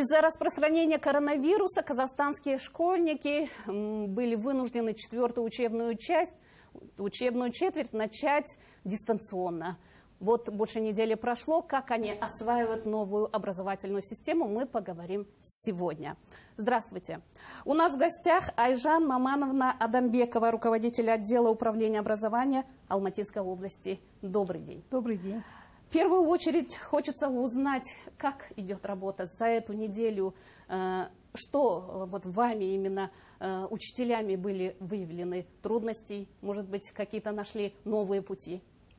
Из-за распространения коронавируса казахстанские школьники были вынуждены четвертую учебную четверть начать дистанционно. Вот больше недели прошло. Как они осваивают новую образовательную систему, мы поговорим сегодня. Здравствуйте. У нас в гостях Айжан Мамановна Адамбекова, руководитель отдела управления образования Алматинской области. Добрый день. Добрый день. В первую очередь хочется узнать, как идет работа за эту неделю, что вот вами именно учителями были выявлены трудности, может быть, какие-то нашли новые пути?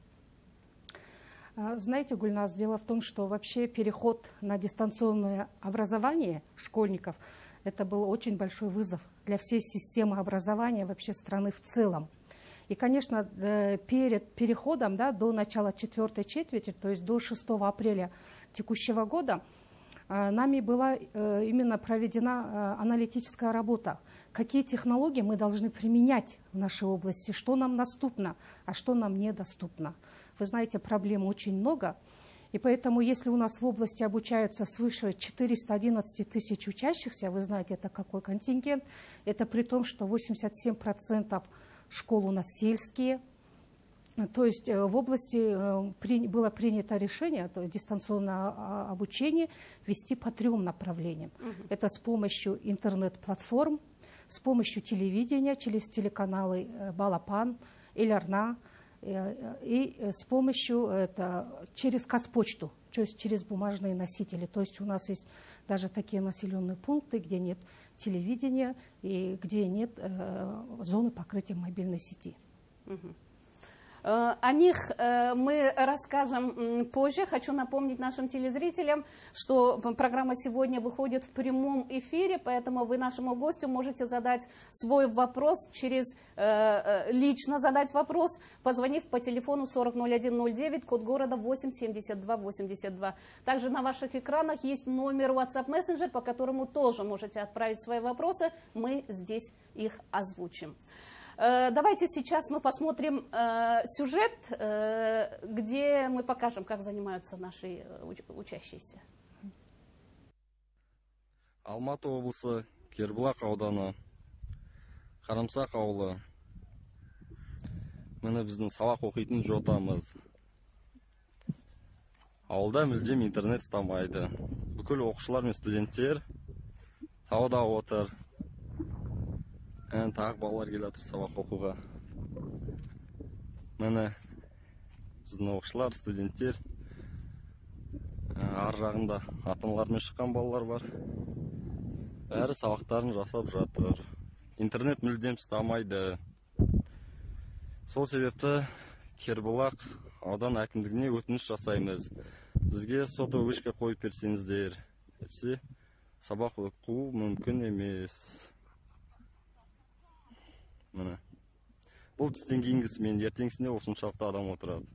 Знаете, Гульназ, дело в том, что вообще переход на дистанционное образование школьников – это был очень большой вызов для всей системы образования вообще страны в целом. И, конечно, перед переходом до начала четвертой четверти, то есть до 6 апреля текущего года, нами была именно проведена аналитическая работа. Какие технологии мы должны применять в нашей области, что нам доступно, а что нам недоступно. Вы знаете, проблем очень много. И поэтому, если у нас в области обучаются свыше 411 тысяч учащихся, вы знаете, это какой контингент, это при том, что 87% школ у нас сельские. То есть в области было принято решение дистанционное обучение вести по 3 направлениям. Это с помощью интернет-платформ, с помощью телевидения, через телеканалы Балапан, Эль-Арна, и с помощью, через Казпочту, то есть через бумажные носители. То есть у нас есть даже такие населенные пункты, где нет телевидения и где нет зоны покрытия мобильной сети. О них мы расскажем позже. Хочу напомнить нашим телезрителям, что программа сегодня выходит в прямом эфире, поэтому вы нашему гостю можете задать свой вопрос, лично задать вопрос, позвонив по телефону 400109, код города 87282. Также на ваших экранах есть номер WhatsApp Messenger, по которому тоже можете отправить свои вопросы. Мы здесь их озвучим. Давайте сейчас мы посмотрим сюжет, где мы покажем, как занимаются наши учащиеся. Алматы облысы, Кербұлақ ауданы, Қарамсақ ауылы. Міне біздің сабақ оқитын жотамыз. Ауылда мүлдем интернет ұстамайды. Бүкіл оқушылар мен студенттер тауда отыр. Тағы балалар келе жатыр сабақ оқуға. Міне біздің оқушылар, студенттер. Ар жағында ата-аналарымен шыққан балалар бар. Бәрі сабақтарын жасап жатыр. Интернет мүлдем ұстамайды. Сол себепті Кербұлақ аудан әкімдігіне өтініш жасаймыз. Бізге сотовышка қойып берсеңіздер. Әйтпесе сабақ оқу мүмкін емес. Міне. Бұл түстен кейінгісімен ертеңсінде осыншалықты адам отырады.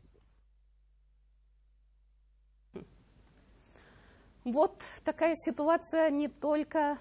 Вот такая ситуация не только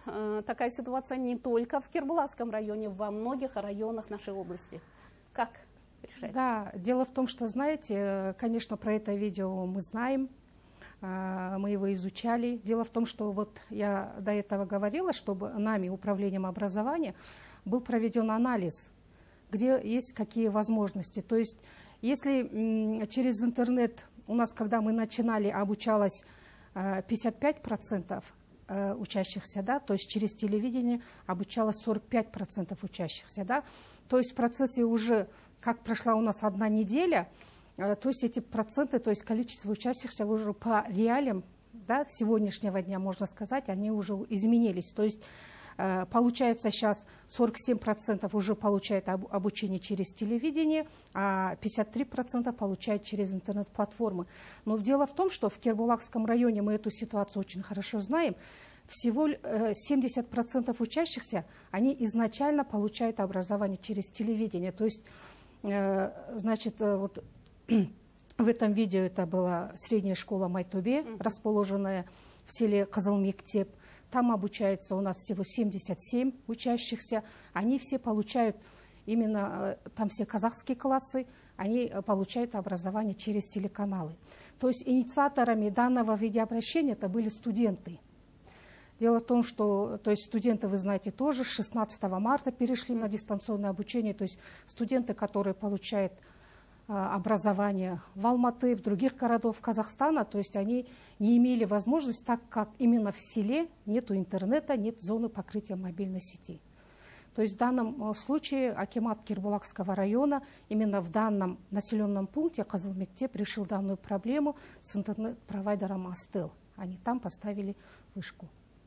в Кербұлақском районе, во многих районах нашей области. Как решается? Да, дело в том, что, знаете, конечно, про это видео мы знаем, мы его изучали. Дело в том, что вот я до этого говорила, чтобы нами, управлением образования, был проведен анализ, где есть какие возможности. То есть, если через интернет у нас, когда мы начинали, обучалось 55% учащихся, то есть через телевидение обучалось 45% учащихся, то есть в процессе уже, как прошла у нас 1 неделя, то есть эти проценты, то есть количество учащихся уже по реалиям сегодняшнего дня, можно сказать, они уже изменились. То есть получается сейчас 47% уже получают обучение через телевидение, а 53% получают через интернет-платформы. Но дело в том, что в Кербұлақском районе мы эту ситуацию очень хорошо знаем. Всего 70% учащихся, они изначально получают образование через телевидение. То есть, значит, вот в этом видео это была средняя школа Майтубе, расположенная в селе Кызылмектеп. Там обучается у нас всего 77 учащихся. Они все получают, именно там все казахские классы, они получают образование через телеканалы. То есть инициаторами данного видеообращения это были студенты. Дело в том, что то есть студенты, вы знаете, тоже с 16 марта перешли на дистанционное обучение. То есть студенты, которые получают образование в Алматы, в других городах Казахстана, то есть они не имели возможности, так как именно в селе нет интернета, нет зоны покрытия мобильной сети. То есть в данном случае акимат Кербулакского района именно в данном населенном пункте Казылмектеп решил данную проблему с интернет-провайдером Астел. Они там поставили вышку.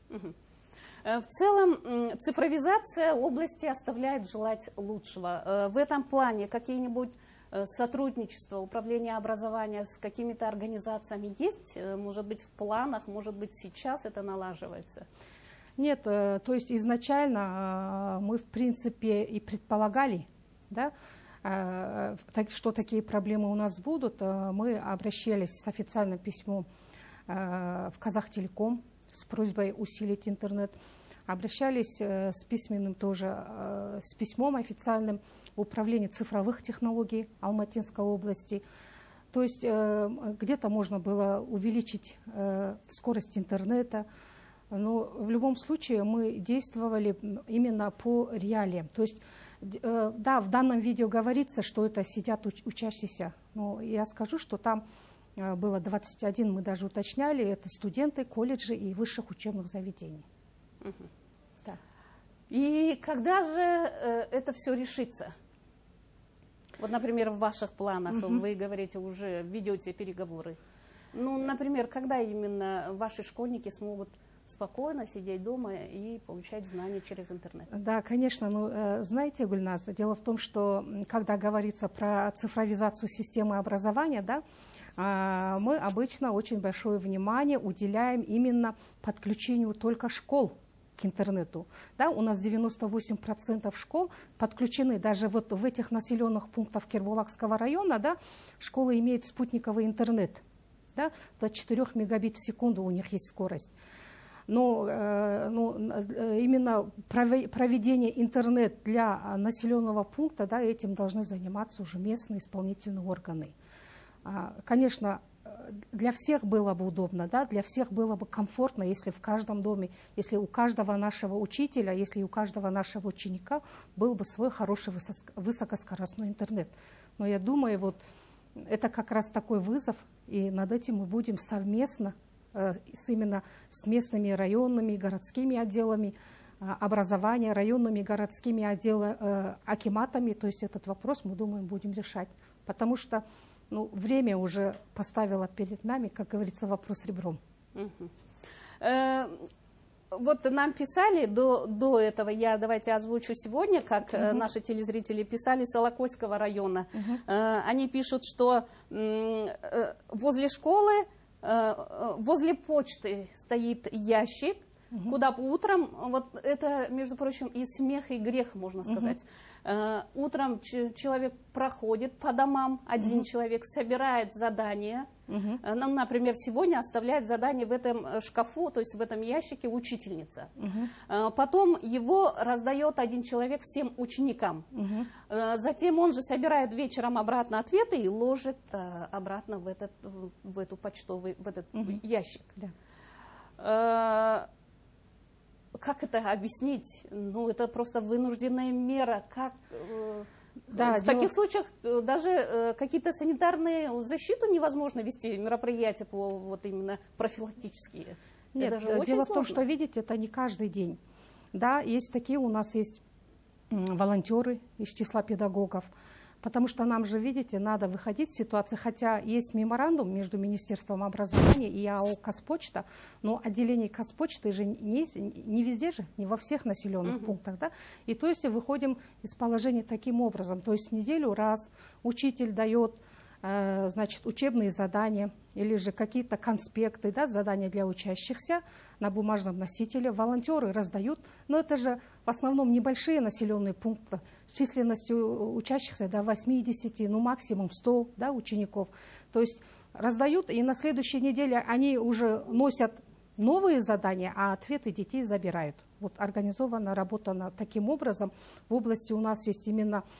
В целом цифровизация области оставляет желать лучшего. В этом плане какие-нибудь сотрудничество, управление образования с какими-то организациями есть? Может быть, в планах, может быть, сейчас это налаживается? Нет, то есть изначально мы, в принципе, и предполагали, да, что такие проблемы у нас будут. Мы обращались с официальным письмом в Казахтелеком с просьбой усилить интернет. Обращались с письменным тоже, с письмом официальным в управление цифровых технологий Алматинской области. То есть где-то можно было увеличить скорость интернета, но в любом случае мы действовали именно по реалиям. То есть, да, в данном видео говорится, что это сидят учащиеся, но я скажу, что там было 21, мы даже уточняли, это студенты колледжей и высших учебных заведений. Да. И когда же это все решится? Вот, например, в ваших планах, вы говорите, уже ведете переговоры. Ну, например, когда именно ваши школьники смогут спокойно сидеть дома и получать знания через интернет? Да, конечно. Ну, знаете, Гульназ, дело в том, что когда говорится про цифровизацию системы образования, да, мы обычно очень большое внимание уделяем именно подключению только школ к интернету. Да, у нас 98% школ подключены, даже вот в этих населенных пунктах Кербулакского района, да, школы имеют спутниковый интернет. Да, до 4 мегабит в секунду у них есть скорость. Но именно проведение интернет для населенного пункта, да, этим должны заниматься уже местные исполнительные органы. Конечно, для всех было бы удобно, да, для всех было бы комфортно, если в каждом доме, если у каждого нашего учителя, если у каждого нашего ученика был бы свой хороший высокоскоростной интернет. Но я думаю, вот это как раз такой вызов, и над этим мы будем совместно именно с местными районными, городскими отделами образования, районными, городскими отделами, акиматами. То есть этот вопрос, мы думаем, будем решать. Потому что время уже поставило перед нами, как говорится, вопрос ребром. Вот нам писали до этого, давайте озвучу сегодня, как наши телезрители писали с Алакойского района. Они пишут, что возле школы, возле почты стоит ящик, куда утром, вот это, между прочим, и смех, и грех, можно сказать. Утром человек проходит по домам, один человек собирает задание. Ну, например, сегодня оставляет задание в этом шкафу, то есть в этом ящике учительница. Потом его раздает один человек всем ученикам. Затем он же собирает вечером обратно ответы и ложит обратно в этот почтовый ящик. Как это объяснить? Ну, это просто вынужденная мера. Как, в таких случаях даже какие-то санитарные защиту невозможно вести, мероприятия вот именно профилактические. Нет, дело в том, что, видите, это не каждый день. Да, есть такие, у нас есть волонтеры из числа педагогов. Потому что нам же, видите, надо выходить из ситуации, хотя есть меморандум между Министерством образования и АО «Казпочта», но отделение «Казпочты» же не везде же, не во всех населенных пунктах. Да? И то есть выходим из положения таким образом. То есть в неделю раз учитель дает значит, учебные задания или же какие-то конспекты, да, задания для учащихся на бумажном носителе. Волонтеры раздают, но это же в основном небольшие населенные пункты с численностью учащихся до 80, ну максимум 100, да, учеников. То есть раздают, и на следующей неделе они уже носят новые задания, а ответы детей забирают. Вот организовано, работано таким образом. В области у нас есть именно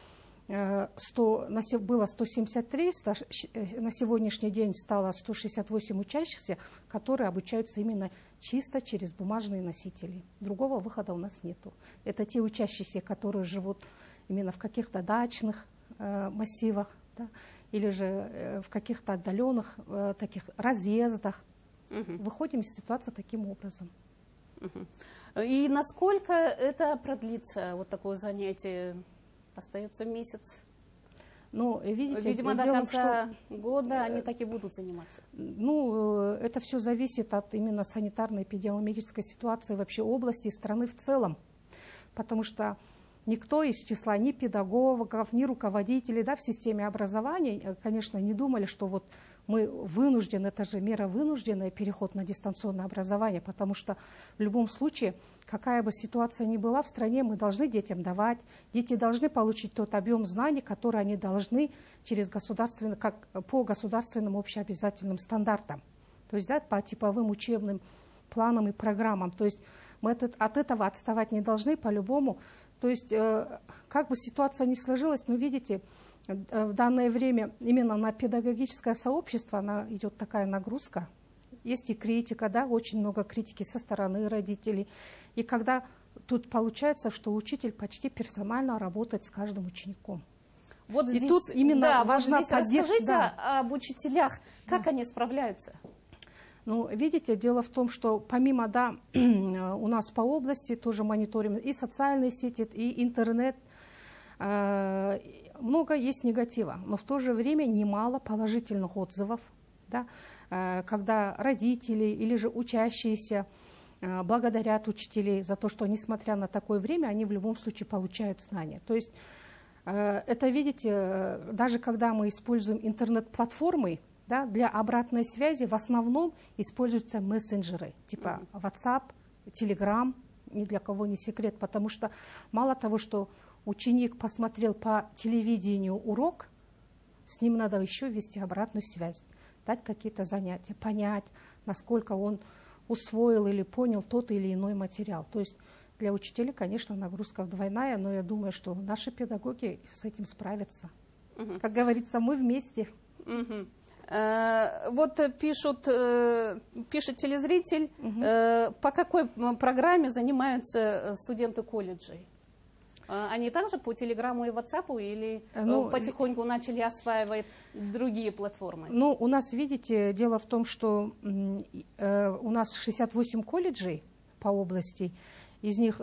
было 173, на сегодняшний день стало 168 учащихся, которые обучаются именно чисто через бумажные носители. Другого выхода у нас нету. Это те учащиеся, которые живут именно в каких-то дачных массивах, да, или же в каких-то отдаленных таких разъездах. Выходим из ситуации таким образом. И насколько это продлится, вот такое занятие? Остается месяц. Ну, видите, видимо, до конца года они так и будут заниматься. Ну, это все зависит от именно санитарно-эпидемиологической ситуации вообще области и страны в целом. Потому что никто из числа ни педагогов, ни руководителей, да, в системе образования, конечно, не думали, что вот мы вынуждены, это же мера вынужденная, переход на дистанционное образование, потому что в любом случае, какая бы ситуация ни была в стране, мы должны детям давать, дети должны получить тот объем знаний, который они должны через по государственным общеобязательным стандартам, то есть, да, по типовым учебным планам и программам. То есть мы от этого отставать не должны по-любому. То есть как бы ситуация ни сложилась, но видите, в данное время именно на педагогическое сообщество идет такая нагрузка. Есть и критика, да, очень много критики со стороны родителей. И когда тут получается, что учитель почти персонально работает с каждым учеником. Вот и здесь, тут именно важна вот здесь поддержка. Расскажите об учителях, как они справляются? Ну, видите, дело в том, что помимо, да, у нас по области тоже мониторим и социальные сети, и интернет, много есть негатива, но в то же время немало положительных отзывов, да, когда родители или же учащиеся благодарят учителей за то, что, несмотря на такое время, они в любом случае получают знания. То есть это, видите, даже когда мы используем интернет-платформы, да, для обратной связи в основном используются мессенджеры, типа WhatsApp, Telegram, ни для кого не секрет, потому что мало того, что ученик посмотрел по телевидению урок, с ним надо еще вести обратную связь, дать какие-то занятия, понять, насколько он усвоил или понял тот или иной материал. То есть для учителей, конечно, нагрузка двойная, но я думаю, что наши педагоги с этим справятся. Как говорится, мы вместе. Вот пишет телезритель, по какой программе занимаются студенты колледжей? Они также по Телеграму и Ватсапу или потихоньку начали осваивать другие платформы? Ну, у нас, видите, дело в том, что у нас 68 колледжей по области, из них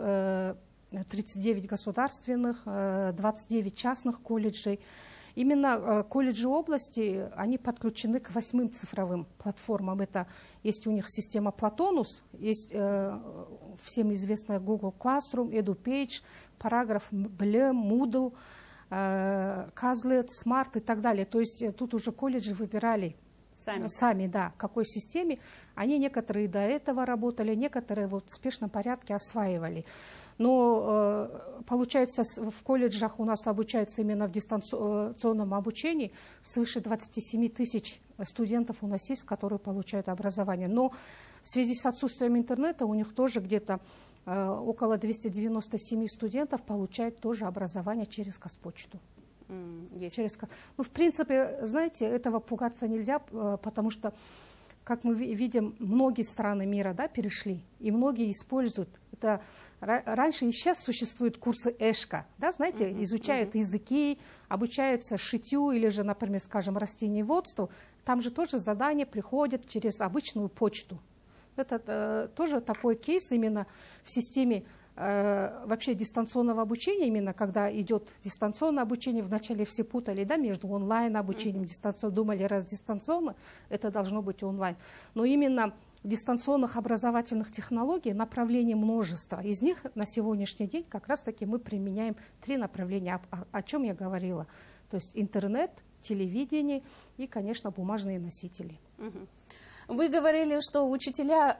39 государственных, 29 частных колледжей. Именно колледжи области, они подключены к 8 цифровым платформам. Это есть у них система Platonus, есть всем известная Google Classroom, EduPage, Paragraph, Blem, Moodle, Quizlet, Smart и так далее. То есть тут уже колледжи выбирали сами, да, в какой системе. Они некоторые до этого работали, некоторые в успешном порядке осваивали. Но получается, в колледжах у нас обучаются именно в дистанционном обучении свыше 27 тысяч студентов у нас есть, которые получают образование. Но в связи с отсутствием интернета у них тоже где-то около 297 студентов получают тоже образование через Госпочту. Ну, в принципе, знаете, этого пугаться нельзя, потому что, как мы видим, многие страны мира, да, перешли, и многие используют. Это раньше и сейчас существуют курсы ЭШКО, да, знаете, изучают языки, обучаются шитью или же, например, скажем, растениеводству. Там же тоже задания приходят через обычную почту. Это тоже такой кейс именно в системе вообще дистанционного обучения, именно когда идет дистанционное обучение, вначале все путали, да, между онлайн-обучением, дистанционно, думали, раз дистанционно, это должно быть онлайн. Но именно дистанционных образовательных технологий направлений множество. Из них на сегодняшний день как раз-таки мы применяем 3 направления, о чем я говорила. То есть интернет, телевидение и, конечно, бумажные носители. Вы говорили, что учителя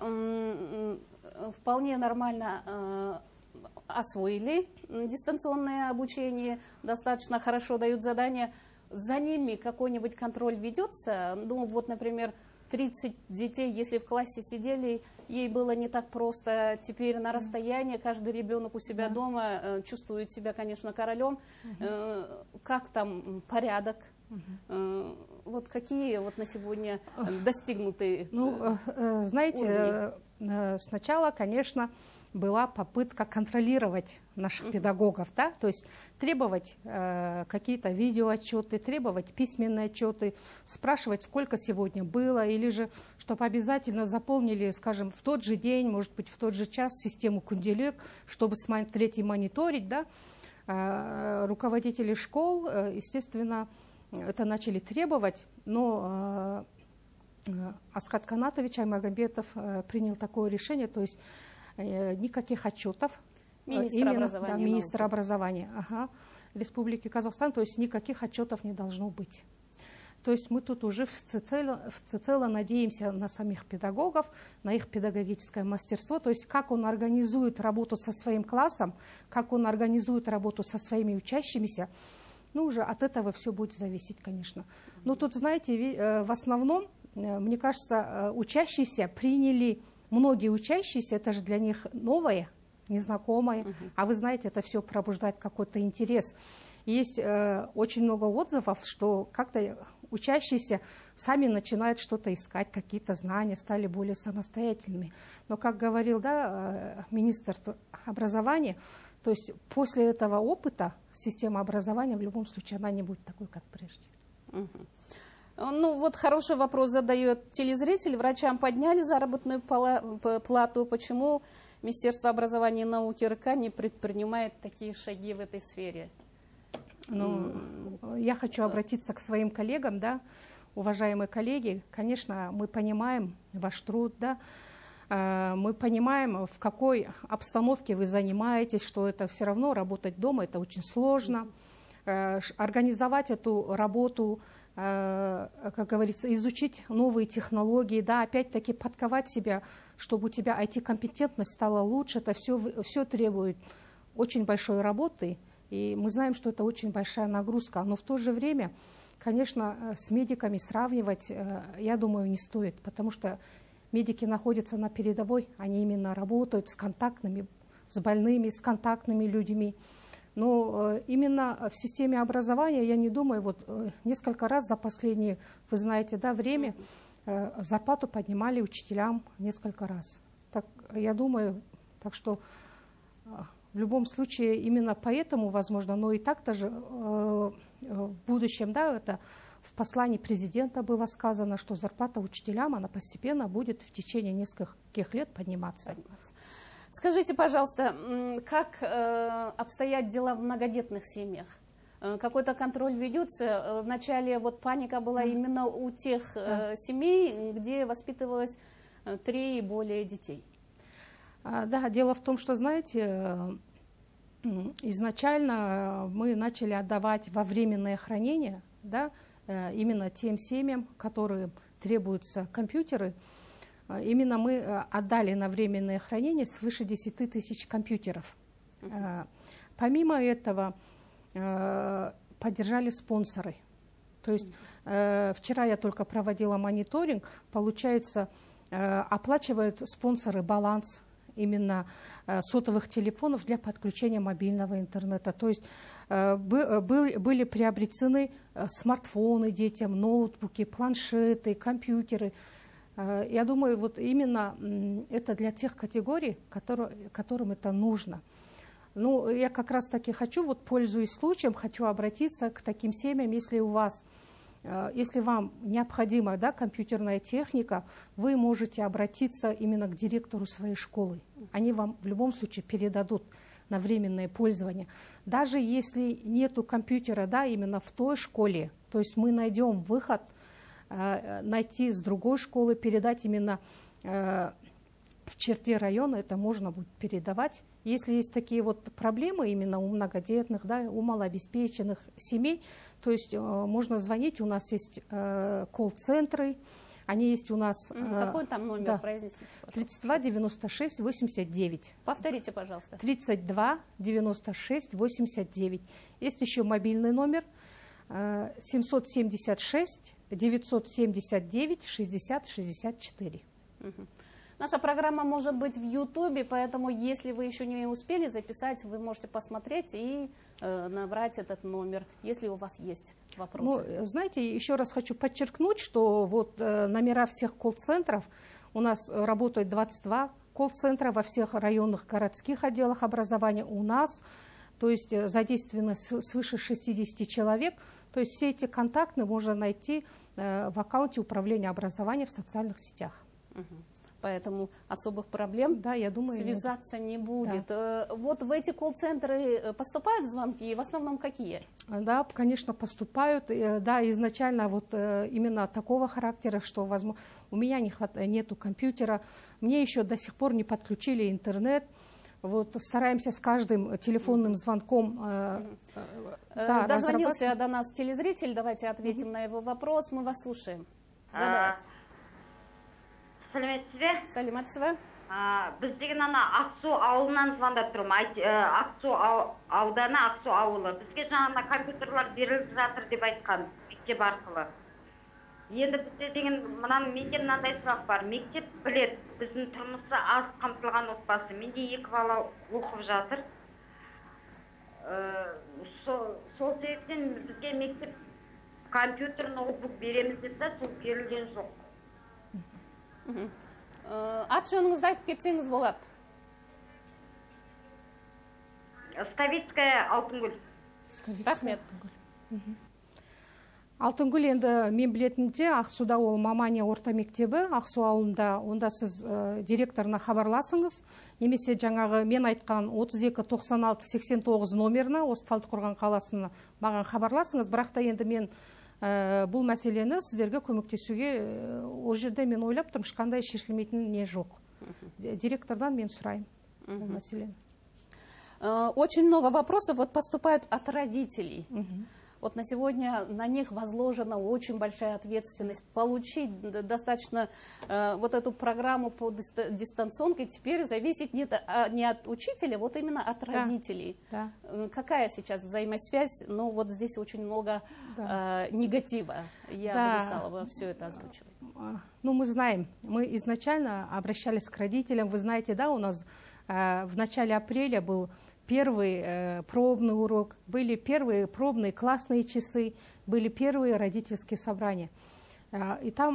вполне нормально освоили дистанционное обучение, достаточно хорошо дают задания. За ними какой-нибудь контроль ведется? Ну, вот, например, 30 детей, если в классе сидели, ей было не так просто. Теперь на расстоянии каждый ребенок у себя дома чувствует себя, конечно, королем. Как там порядок? Вот какие вот на сегодня достигнуты знаете, сначала, конечно, была попытка контролировать наших педагогов, да, то есть требовать какие-то видеоотчеты, требовать письменные отчеты, спрашивать, сколько сегодня было, или же, чтобы обязательно заполнили, скажем, в тот же день, может быть, в тот же час систему Кунделек, чтобы смотреть и мониторить, да. Руководители школ, естественно, это начали требовать, но Асхат Канатович Аймагомбетов принял такое решение, то есть никаких отчетов. Министр образования Республики Казахстан, то есть никаких отчетов не должно быть. То есть мы тут уже всецело надеемся на самих педагогов, на их педагогическое мастерство, то есть как он организует работу со своим классом, как он организует работу со своими учащимися, ну уже от этого все будет зависеть, конечно. Но тут, знаете, в основном, мне кажется, учащиеся приняли, многие учащиеся, это же для них новое, незнакомое, а вы знаете, это все пробуждает какой-то интерес. Есть очень много отзывов, что как-то учащиеся сами начинают что-то искать, какие-то знания, стали более самостоятельными. Но, как говорил, да, министр образования, то есть после этого опыта система образования в любом случае она не будет такой, как прежде. Ну вот хороший вопрос задает телезритель. Врачам подняли заработную плату. Почему Министерство образования и науки РК не предпринимает такие шаги в этой сфере? Ну, я хочу обратиться к своим коллегам, да, уважаемые коллеги. Конечно, мы понимаем ваш труд, да, мы понимаем, в какой обстановке вы занимаетесь, что это все равно работать дома, это очень сложно. Организовать эту работу, как говорится, изучить новые технологии, да, опять-таки подковать себя, чтобы у тебя IT-компетентность стала лучше, это все требует очень большой работы, и мы знаем, что это очень большая нагрузка, но в то же время, конечно, с медиками сравнивать, я думаю, не стоит, потому что медики находятся на передовой, они именно работают с контактными, с больными, с контактными людьми. Но именно в системе образования, я не думаю, вот несколько раз за последнее, вы знаете, да, время зарплату поднимали учителям несколько раз. Так, я думаю, так что в любом случае именно поэтому, возможно, но и так-то же в будущем, да, это в послании президента было сказано, что зарплата учителям, она постепенно будет в течение нескольких лет подниматься. Скажите, пожалуйста, как обстоят дела в многодетных семьях? Какой-то контроль ведется? Вначале вот паника была именно у тех семей, где воспитывалось 3 и более детей. Да, дело в том, что, знаете, изначально мы начали отдавать во временное хранение, да, именно тем семьям, которым требуются компьютеры. Именно мы отдали на временное хранение свыше 10 тысяч компьютеров. Помимо этого, поддержали спонсоры. То есть вчера я только проводила мониторинг, получается, оплачивают спонсоры баланс именно сотовых телефонов для подключения мобильного интернета. То есть были приобретены смартфоны детям, ноутбуки, планшеты, компьютеры. Я думаю, вот именно это для тех категорий, которым это нужно. Ну, я как раз таки хочу, вот пользуясь случаем, хочу обратиться к таким семьям, если вам необходима, да, компьютерная техника, вы можете обратиться именно к директору своей школы. Они вам в любом случае передадут на временное пользование. Даже если нету компьютера, да, именно в той школе, то есть мы найдем выход, найти с другой школы, передать именно в черте района, это можно будет передавать. Если есть такие вот проблемы именно у многодетных, да, у малообеспеченных семей, то есть можно звонить, у нас есть колл-центры, они есть у нас... Какой там номер, да, произнесите, пожалуйста? 32 96 89. Повторите, пожалуйста. 32 96 89. Есть еще мобильный номер 776 979 60 64. Наша программа может быть в Ютубе, поэтому если вы еще не успели записать, вы можете посмотреть и набрать этот номер, если у вас есть вопросы. Ну, знаете, еще раз хочу подчеркнуть, что вот номера всех колл-центров, у нас работают 22 колл-центра во всех районных городских отделах образования у нас, то есть задействовано свыше 60 человек, то есть все эти контакты можно найти в аккаунте управления образования в социальных сетях. Поэтому особых проблем, да, я думаю, связаться не будет. Да. Вот в эти колл-центры поступают звонки, в основном какие? Да, конечно, поступают. Да, изначально вот именно такого характера, что возможно, у меня нету компьютера, мне еще до сих пор не подключили интернет. Вот стараемся с каждым телефонным звонком дозвонился до нас телезритель, давайте ответим на его вопрос, мы вас слушаем. Задавайте. Сәлеметсіз бе? Сәлеметсіз бе? Біз деген Ақсу ауылынан звондап тұрмын. Ақсу ауданы, Ақсу ауылы. Бізге жаңағына компьютерлар беріліп жатыр деп айтқан мектеп арқылы. Енді бізде деген менде мынандай сұрақ бар. Мектеп білет, біздің тұрмысы аз қамтылған отбасы. Менде 2 бала оқып жатыр. Сол себептен бізге мектеп компьютер, ноутбук береміз деп та, сол берілген жоқ. Ат жөніңізді айтып кетсеңіз болады. Ставицкая, Алтынгүл. Рахмет. Алтынгүл, енді мен білетінде Ақсуда ол Мамания орта мектебі, Ақсу ауылында, онда сіз директорына хабарласыңыз, немесе жаңағы мен айтқан 32-96-89 номеріне, осы Талдықорған қаласына маған хабарласыңыз, бірақ та енді мен бұл мәселені сіздерге көмектесуге ол жерде мен ойлап тұрмын, ешқандай шешілмейтін не жоқ. Директордан мен сұрайым бұл мәселені. Очень много вопросов вот поступают от родителей. Вот на сегодня на них возложена очень большая ответственность. Получить достаточно вот эту программу по дистанционке теперь зависит не от учителя, вот именно от родителей. Да. Какая сейчас взаимосвязь? Ну вот здесь очень много негатива. Я бы не стала бы все это озвучивать. Ну мы знаем, мы изначально обращались к родителям. Вы знаете, да, у нас в начале апреля был первый пробный урок, были первые пробные классные часы, были первые родительские собрания. И там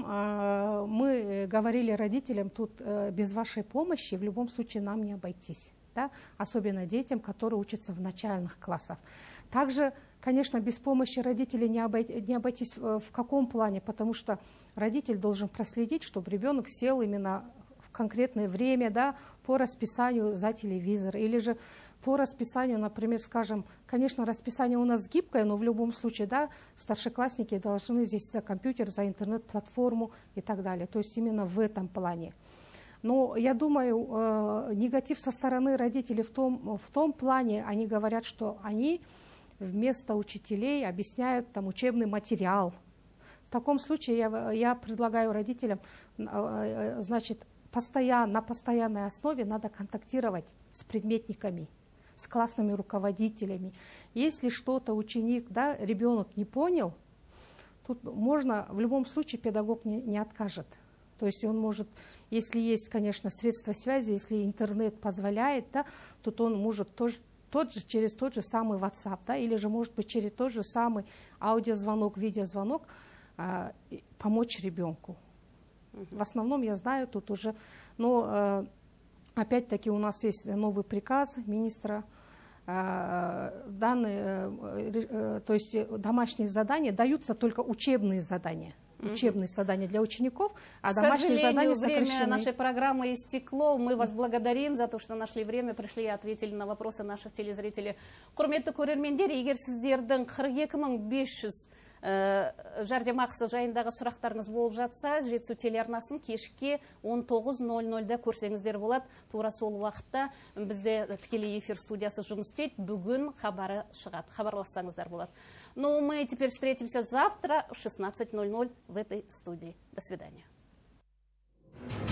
мы говорили родителям, тут без вашей помощи в любом случае нам не обойтись, да? Особенно детям, которые учатся в начальных классах. Также, конечно, без помощи родителей не обойтись в каком плане, потому что родитель должен проследить, чтобы ребенок сел именно в конкретное время, да, по расписанию за телевизор, или же по расписанию, например, скажем, конечно, расписание у нас гибкое, но в любом случае, да, старшеклассники должны здесь за компьютер, за интернет-платформу и так далее. То есть именно в этом плане. Но я думаю, негатив со стороны родителей в том плане, они говорят, что они вместо учителей объясняют там учебный материал. В таком случае я предлагаю родителям, значит, на постоянной основе надо контактировать с предметниками, с классными руководителями. Если что-то ученик, да, ребенок не понял, тут можно, в любом случае педагог не откажет. То есть он может, если есть, конечно, средства связи, если интернет позволяет, да, тут он может через тот же самый WhatsApp, да, или же может быть через тот же самый аудиозвонок, видеозвонок помочь ребенку. В основном я знаю тут уже, но опять-таки у нас есть новый приказ министра, то есть домашние задания даются только учебные задания. Учебные задания для учеников, а домашние задания сокращены. Время нашей программы истекло. Мы вас благодарим за то, что нашли время, пришли и ответили на вопросы наших телезрителей. Құрметті көрермендер, егер сіздердің 42.500 жәрдемақысы жайындағы сұрақтарыңыз болып жатса, Жетісу телеарнасын кешке 19:00-да көрсеңіздер болады. Тура сол уақытта бізде тікелей эфир студиясы жұмыс істейді. Бүгін хабары шығады. Хабарлассаңыздар болады. Но мы теперь встретимся завтра в 16:00 в этой студии. До свидания.